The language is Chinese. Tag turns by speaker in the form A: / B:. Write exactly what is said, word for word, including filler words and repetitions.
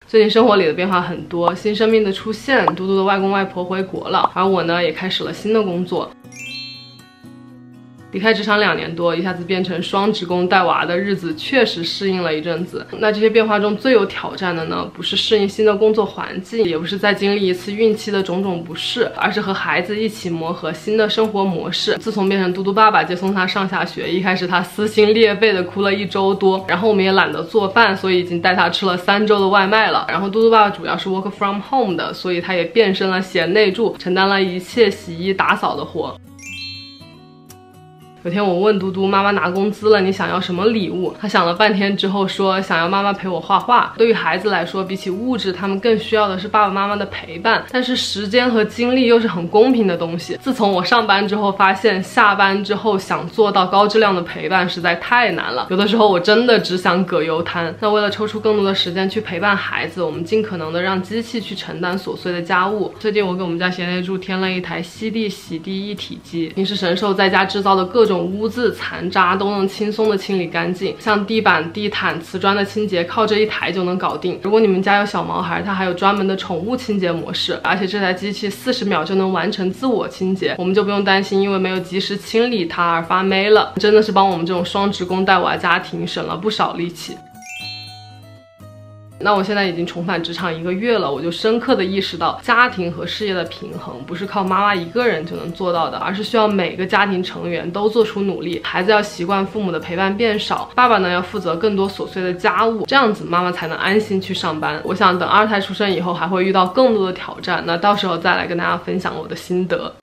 A: 最近生活里的变化很多，新生命的出现，嘟嘟的外公外婆回国了，而我呢也开始了新的工作。离开职场两年多，一下子变成双职工带娃的日子，确实适应了一阵子。那这些变化中最有挑战的呢，不是适应新的工作环境，也不是再经历一次孕期的种种不适，而是和孩子一起磨合新的生活模式。自从变成嘟嘟爸爸接送他上下学，一开始他撕心裂肺的哭了一周多，然后我们也懒得做饭，所以已经带他吃了三周的外卖了。然后嘟嘟爸爸主要是 work from home 的，所以他也变身了贤内助，承担了一切洗衣打扫的活。有天我问嘟嘟，妈妈拿工资了，你想要什么礼物？他想了半天之后说，想要妈妈陪我画画。对于孩子来说，比起物质，他们更需要的是爸爸妈妈的陪伴，但是时间和精力又是很公平的东西。自从我上班之后，发现下班之后想做到高质量的陪伴实在太难了，有的时候我真的只想葛优瘫。那为了抽出更多的时间去陪伴孩子，我们尽可能的让机器去承担琐碎的家务。最近我给我们家贤内助添了一台吸地洗地一体机，平时神兽在家制造的各种污渍残渣都能轻松的清理干净，像地板、地毯、瓷砖的清洁靠这一台就能搞定。如果你们家有小毛孩，它还有专门的宠物清洁模式，而且这台机器四十秒就能完成自我清洁，我们就不用担心因为没有及时清理它而发霉了，真的是帮我们这种双职工带娃家庭省了不少力气。那我现在已经重返职场一个月了，我就深刻的意识到，家庭和事业的平衡不是靠妈妈一个人就能做到的，而是需要每个家庭成员都做出努力。孩子要习惯父母的陪伴变少，爸爸呢要负责更多琐碎的家务，这样子妈妈才能安心去上班。我想等二胎出生以后，还会遇到更多的挑战，那到时候再来跟大家分享我的心得。